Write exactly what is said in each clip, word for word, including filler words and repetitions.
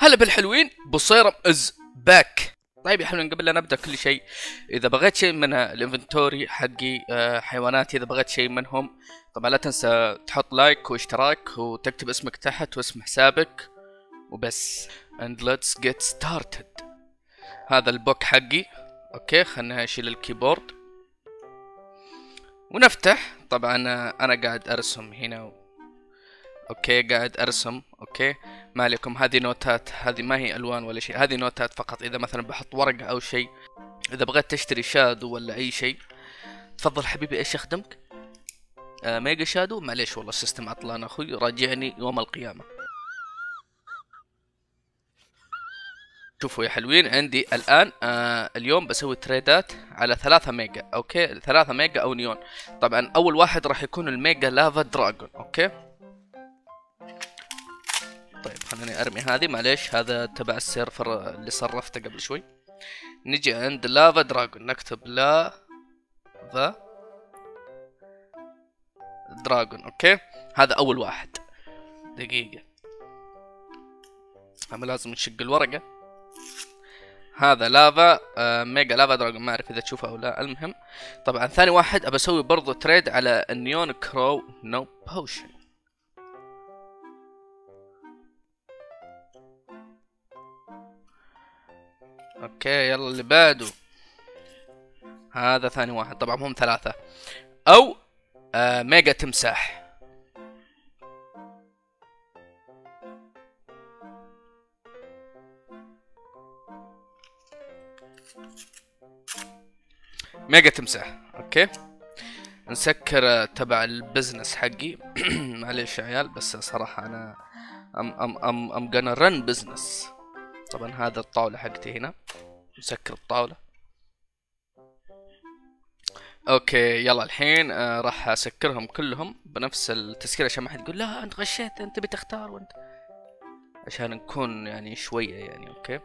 هلا بالحلوين، بصيرم از باك. طيب يا حلوين، قبل لا نبدا كل شيء، اذا بغيت شيء من الانفنتوري حقي، أه حيواناتي، اذا بغيت شيء منهم طبعا لا تنسى تحط لايك واشتراك وتكتب اسمك تحت واسم حسابك وبس. and let's get started. هذا البوك حقي. اوكي، خلنا اشيل الكيبورد ونفتح. طبعا انا قاعد ارسم هنا و... اوكي قاعد ارسم. اوكي ما عليكم، هذه نوتات، هذه ما هي الوان ولا شيء، هذه نوتات فقط. اذا مثلا بحط ورقة او شيء، اذا بغيت تشتري شادو ولا اي شيء، تفضل حبيبي ايش يخدمك؟ آه ميجا شادو. معليش والله السيستم عطلان اخوي، راجعني يوم القيامة. شوفوا يا حلوين، عندي الان آه اليوم بسوي تريدات على ثلاثة ميجا. اوكي ثلاثة ميجا او نيون. طبعا اول واحد راح يكون الميجا لافا دراجون. اوكي طيب خليني ارمي هذه، معليش هذا تبع السيرفر اللي صرفته قبل شوي. نجي عند لافا دراجون، نكتب لافا دراجون. اوكي هذا اول واحد. دقيقة اما لازم نشق الورقة. هذا لافا آه ميجا لافا دراجون، ما اعرف اذا تشوفه او لا، المهم. طبعا ثاني واحد ابى اسوي برضو تريد على النيون كرو نو بوشن. اوكي يلا اللي بعده. هذا ثاني واحد، طبعا هم ثلاثة. او آه ميجا تمساح. ميجا تمساح. اوكي نسكر تبع البزنس حقي. معليش يا عيال، بس صراحة انا ام ام ام ام gonna run business. طبعا هذا الطاولة حقتي هنا، نسكر الطاولة. اوكي يلا الحين آه راح اسكرهم كلهم بنفس التسكير عشان ما حد يقول لا انت غشيت، انت بتختار وانت، عشان نكون يعني شوية يعني. اوكي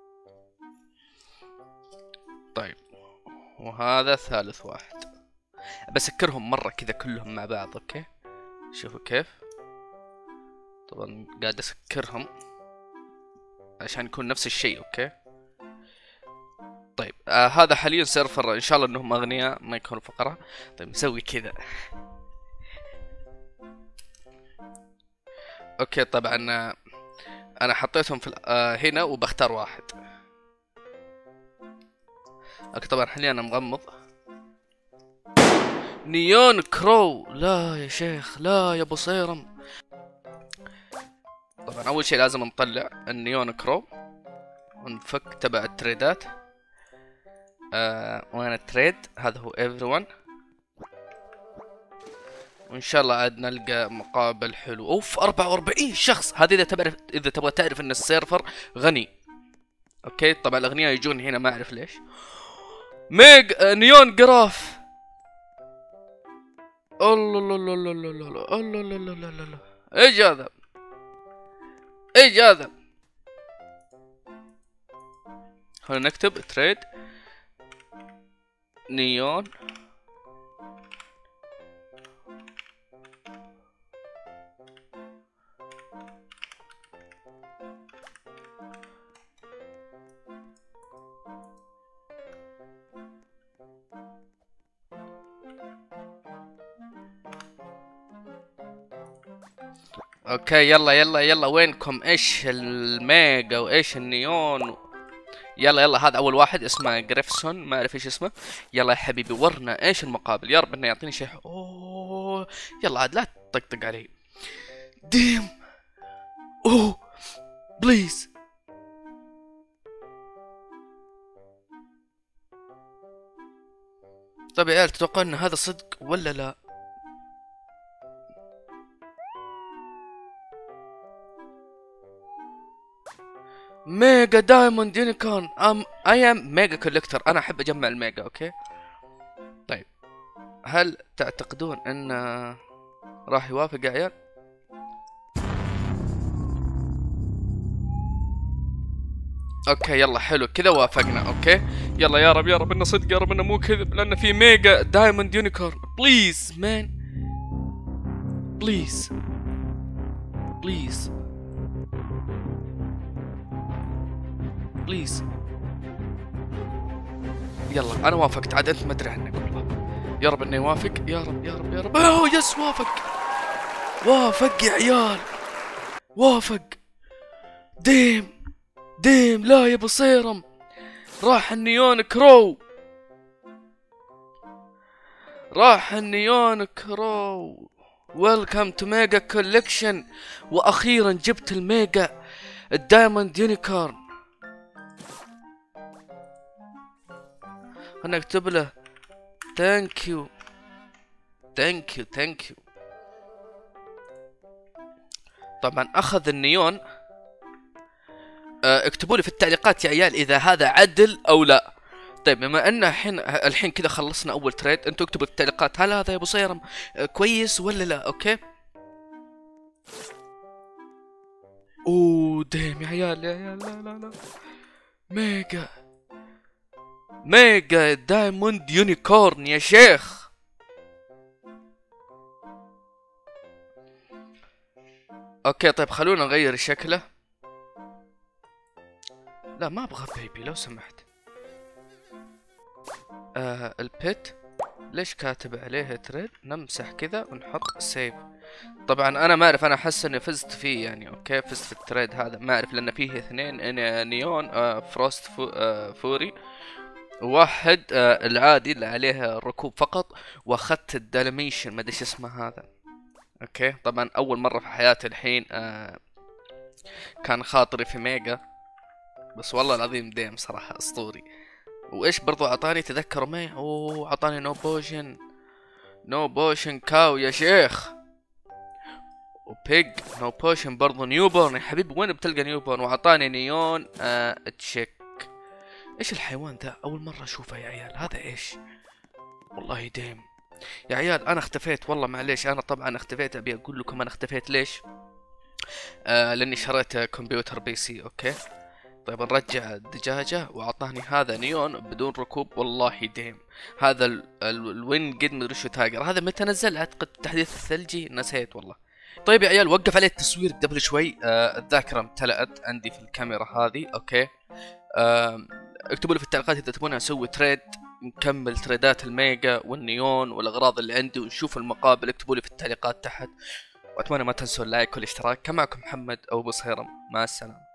طيب وهذا ثالث واحد. بسكرهم مرة كذا كلهم مع بعض. اوكي شوفوا كيف. طبعا قاعد اسكرهم عشان يكون نفس الشيء. اوكي طيب آه هذا حاليا سيرفر ان شاء الله انهم اغنياء ما يكونوا فقراء. طيب نسوي كذا. اوكي طبعا آه انا حطيتهم في آه هنا وبختار واحد. اوكي طبعا حاليا انا مغمض. نيون كرو. لا يا شيخ، لا يا بصيرم. طبعا اول شيء لازم نطلع النيون كرو ونفك تبع التريدات. آه وين التريد؟ هذا هو everyone. وان شاء الله عاد نلقى مقابل حلو. اوف أربعة وأربعين شخص. هذا اذا تعرف، اذا تبغى تعرف ان السيرفر غني. اوكي طبعا الاغنياء يجون هنا ما اعرف ليش. ميج آه نيون جراف. الله الله الله الله الله الله الله الله الله الله الله. ايش هذا؟ ايش هذا؟ خلينا نكتب تريد نيون اوكي يلا يلا يلا وينكم؟ ايش الميجا وايش النيون؟ يلا يلا هذا اول واحد اسمه جريفسون، ما اعرف ايش اسمه. يلا يا حبيبي ورنا ايش المقابل، يا رب انه يعطيني شيء. اوه يلا عاد لا تطقطق علي. ديم اوه بليز. طيب يا عيال تتوقع ان هذا صدق ولا لا؟ ميجا دايموند يونيكورن. ام اي ام ميجا كوليكتر. انا احب اجمع الميجا. اوكي طيب هل تعتقدون انه راح يوافق يا عيال؟ اوكي يلا حلو كذا وافقنا. اوكي يلا يا رب يا رب انه صدق، يا رب انه مو كذب، لانه في ميجا دايموند يونيكورن. بليز مان بليز بليز بليز. يلا انا وافقت، عاد انت ما ادري عنك والله. يا رب انه يوافق، يا رب يا رب يا رب. اوه يس وافق، وافق يا عيال، وافق. ديم ديم لا يا ابو صيرم، راح النيون كرو، راح النيون كرو. ويلكم تو ميجا كولكشن، واخيرا جبت الميجا الدايموند يونيكورن. انا اكتب له ثانك يو ثانك يو ثانك يو. طبعا اخذ النيون. اكتبوا لي في التعليقات يا عيال اذا هذا عدل او لا. طيب بما ان الحين الحين كذا خلصنا اول تريد، انتوا اكتبوا في التعليقات هل هذا يا ابو صيرم كويس ولا لا. اوكي. اوه ديم يا عيال يا عيال، لا لا لا. ميجا ميجا دايموند يونيكورن يا شيخ. اوكي طيب خلونا نغير شكله. لا ما ابغى بيبي لو سمحت. آه البيت ليش كاتب عليه تريد؟ نمسح كذا ونحط سيف. طبعا انا ما اعرف، انا احس اني فزت فيه يعني. اوكي فزت في التريد هذا، ما اعرف لان فيه اثنين نيون آه فروست فو آه فوري، وواحد آه العادي اللي عليه الركوب فقط، واخذت الدالميشن ما ادري ايش اسمه هذا. اوكي طبعا اول مرة في حياتي الحين آه كان خاطري في ميجا، بس والله العظيم ديم صراحة اسطوري. وايش برضو اعطاني تذكروا معي؟ اوه اعطاني نو بوشن، نو بوشن كاو يا شيخ، وبيج نو بوشن برضو نيوبورن. يا حبيبي وين بتلقى نيوبورن؟ واعطاني نيون آه تشيك. ايش الحيوان ذا؟ اول مرة اشوفه يا عيال، هذا ايش؟ والله ديم يا عيال انا اختفيت والله معليش. انا طبعا اختفيت، ابي اقول لكم انا اختفيت ليش. آه لاني شريت كمبيوتر بي سي. اوكي طيب نرجع الدجاجة، واعطاني هذا نيون بدون ركوب. والله ديم هذا ال ال الوين قد مدري شو تاجر. هذا متى نزل؟ اعتقد التحديث الثلجي، نسيت والله. طيب يا عيال وقف عليه التصوير قبل شوي. آه الذاكرة امتلأت عندي في الكاميرا هذه. اوكي آه اكتبوا لي في التعليقات اذا تبون اسوي تريد، نكمل تريدات الميجا والنيون والاغراض اللي عندي ونشوف المقابل. اكتبوا لي في التعليقات تحت، واتمنى ما تنسوا اللايك والاشتراك. كان معكم محمد او ابو صهيرم، مع السلامة.